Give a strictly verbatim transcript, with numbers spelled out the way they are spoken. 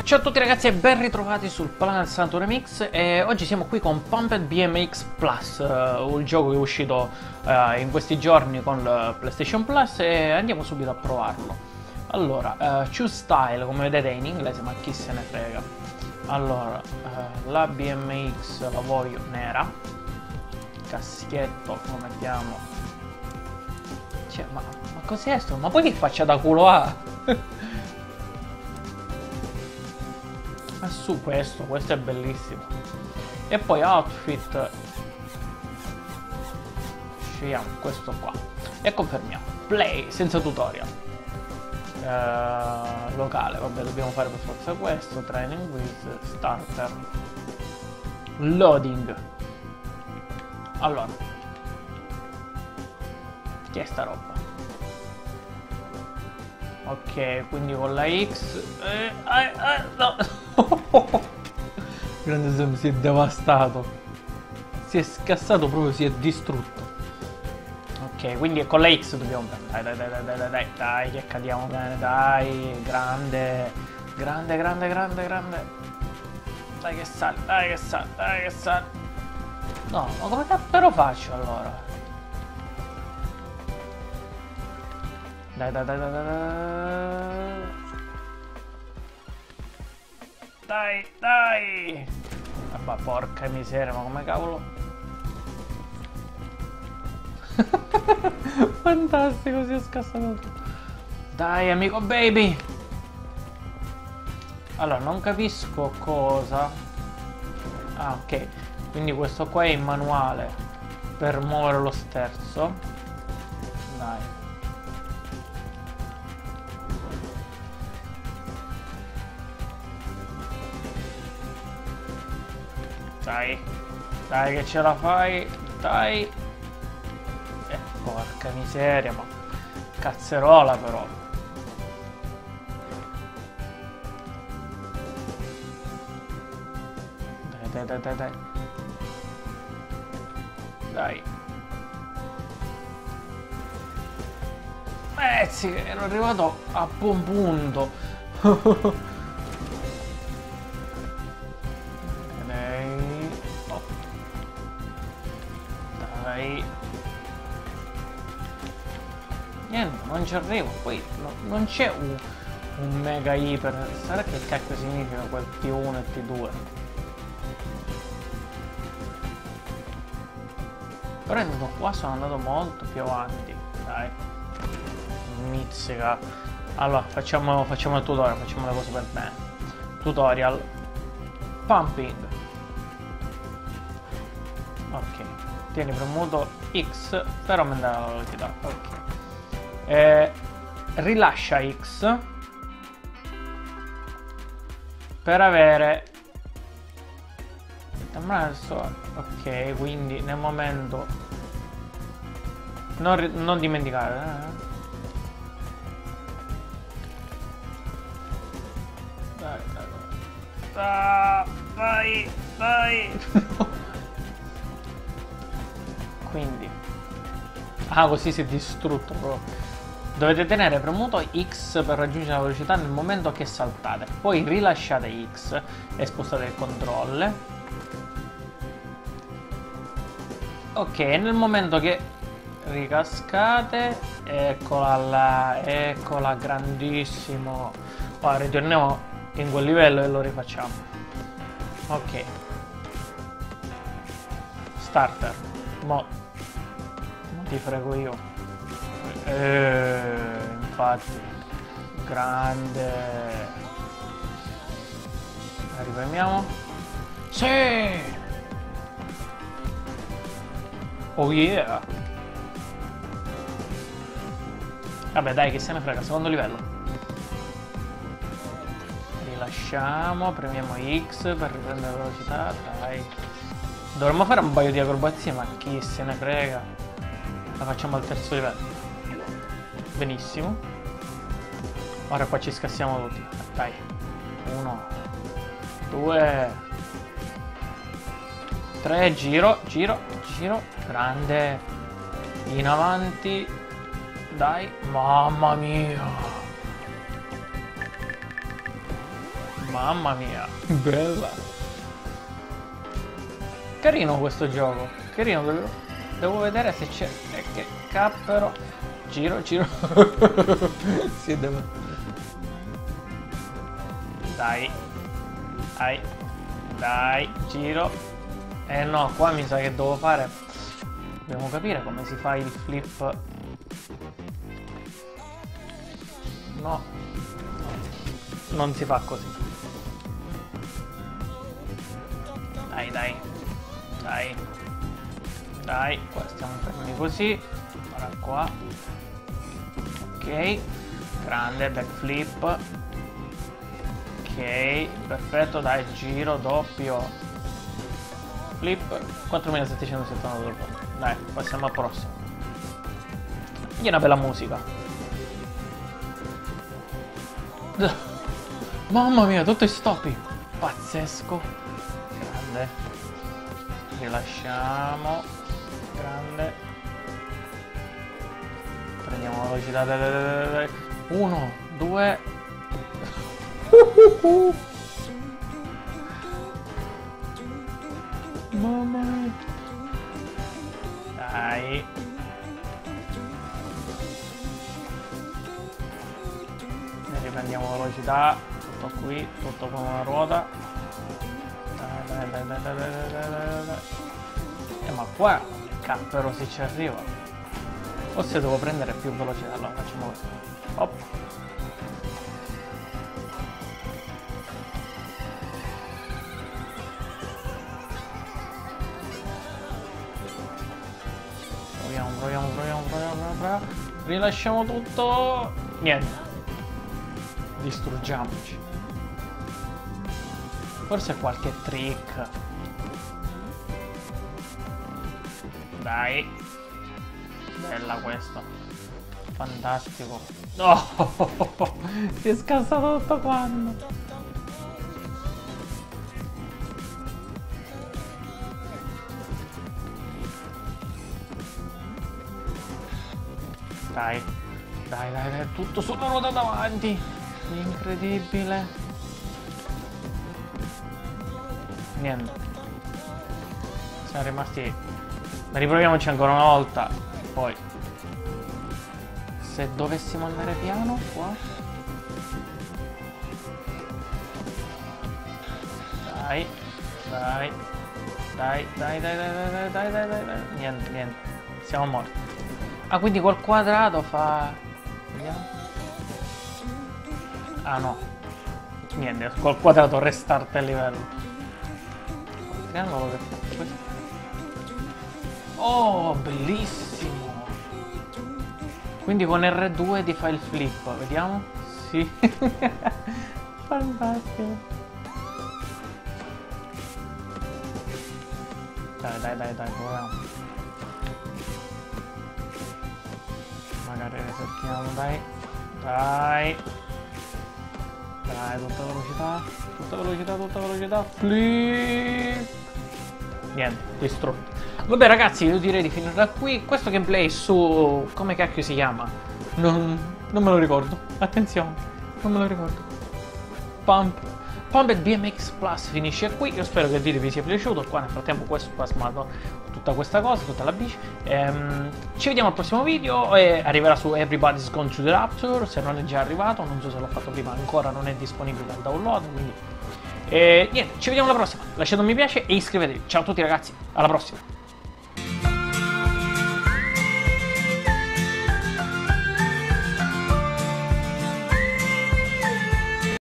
Ciao a tutti ragazzi e ben ritrovati sul Planet Saturn Mix e oggi siamo qui con Pumped B M X Plus, uh, il gioco che è uscito uh, in questi giorni con uh, PlayStation Plus e andiamo subito a provarlo. Allora, uh, Choose Style, come vedete è in inglese ma chi se ne frega. Allora, uh, la B M X la voglio nera, caschietto lo mettiamo, cioè, ma, ma cos'è sto? Ma poi che faccia da culo ha? Ma su questo, questo è bellissimo. E poi outfit, scegliamo questo qua e confermiamo. Play senza tutorial. Uh, locale, vabbè, dobbiamo fare per forza questo. Training with starter. Loading. Allora, che è sta roba? Ok, quindi con la X eh, eh, eh, no. Grande Sam si è devastato, si è scassato proprio, si è distrutto. Ok, quindi con la X dobbiamo prendere. Dai, dai, dai, dai, dai, dai, dai, che cadiamo bene, dai. Grande, grande, grande, grande, grande. Dai che sale, dai che sale, dai che sale. No, ma come cappero faccio allora? Dai, dai, dai, dai, dai. Dai, dai. Vabbè, porca miseria, ma come cavolo. Fantastico, si è scassato. Dai, amico baby. Allora, non capisco cosa. Ah, ok. Quindi questo qua è il manuale per muovere lo sterzo. Dai. Dai, dai che ce la fai, dai. Eh, porca miseria, ma cazzerola però. Dai, dai, dai, dai, dai. Dai. Eh sì, ero arrivato a buon punto. Niente, non ci arrivo, poi no, non c'è un, un mega iper, sarà che cacchio significa quel T uno e T due? Però è andato qua, sono andato molto più avanti, dai, mizzica. Allora, facciamo, facciamo il tutorial, facciamo le cose per bene. Tutorial, pumping. Ok, tieni premuto X per aumentare la velocità, ok. Eh, rilascia X per avere ok, quindi nel momento non, non dimenticare eh. Dai, dai, dai. Ah, vai, vai. Quindi ah, così si è distrutto proprio. Dovete tenere premuto X per raggiungere la velocità nel momento che saltate, poi rilasciate X e spostate il controllo. Ok, nel momento che ricascate, eccola là, eccola, grandissimo. Ora ritorniamo in quel livello e lo rifacciamo. Ok. Starter. Mo, mo ti frego io. Eh, infatti, grande. Arriviamo. Sì. Oh yeah. Vabbè dai, che se ne frega, secondo livello. Rilasciamo, premiamo X per riprendere la velocità, dai. Dovremmo fare un paio di acrobazie, ma chi se ne frega. La facciamo al terzo livello. Benissimo. Ora qua ci scassiamo tutti. Dai. Uno. Due. Tre. Giro. Giro. Giro. Grande. In avanti. Dai. Mamma mia. Mamma mia, bella. Carino questo gioco. Carino, devo, devo vedere se c'è... Eh, che cappero. Giro, giro. Sì, devo... Dai. Dai. Dai, giro. Eh no, qua mi sa che devo fare... Dobbiamo capire come si fa il flip. No. Non si fa così. Dai, dai. Dai. Dai, qua stiamo fermi così. Ora qua. Ok. Grande, backflip. Ok, perfetto, dai, giro, doppio. Flip. quattromilasettecentosettantadue. Dai, passiamo al prossimo. Gli è una bella musica. Mamma mia, tutto i stoppi. Pazzesco. Grande. Rilasciamo. Grande. Prendiamo la velocità. Dai, dai, dai, dai. Uno, due. Mamma mia. Dai. Ne riprendiamo velocità. Tutto qui, tutto con una ruota. Dai, dai, dai, dai, dai, dai, dai, dai, dai. Eh, ma qua cappero se ci arriva. Forse devo prendere più velocità. Allora facciamo questo. Hop. Proviamo, proviamo, proviamo, proviamo, proviamo. Rilasciamo tutto. Niente. Distruggiamoci. Forse qualche trick. Dai. Bella questa. Fantastico. Oh, si è scassato tutto quanto. Dai. Dai, dai, dai. Tutto sulla ruota davanti. Incredibile. Niente. Siamo rimasti. Riproviamoci ancora una volta. Poi se dovessimo andare piano qua. Dai. Dai. Dai, dai, dai, dai, dai, dai, dai, dai, dai. Niente, niente. Siamo morti. Ah, quindi col quadrato fa... Vediamo. Ah no. Niente, col quadrato restart il livello. Il triangolo che fa questo. Oh, bellissimo. Quindi con R due ti fa il flip, vediamo? Sì. Fantastico. Dai, dai, dai, dai, proviamo. Magari resettiamo, dai. Dai. Dai, tutta velocità. Tutta velocità, tutta velocità. Flip. Niente, distrutto. Vabbè ragazzi, io direi di finire da qui. Questo gameplay su... come cacchio si chiama? Non, non me lo ricordo. Attenzione, non me lo ricordo. Pump. Pumped B M X Plus finisce qui. Io spero che il video vi sia piaciuto. Qua nel frattempo questo è plasmato tutta questa cosa, tutta la bici. Ehm, ci vediamo al prossimo video. E arriverà su Everybody's Gone to the Rapture. Se non è già arrivato, non so se l'ho fatto prima, ancora non è disponibile al download. Quindi e niente, ci vediamo alla prossima. Lasciate un mi piace e iscrivetevi. Ciao a tutti ragazzi, alla prossima.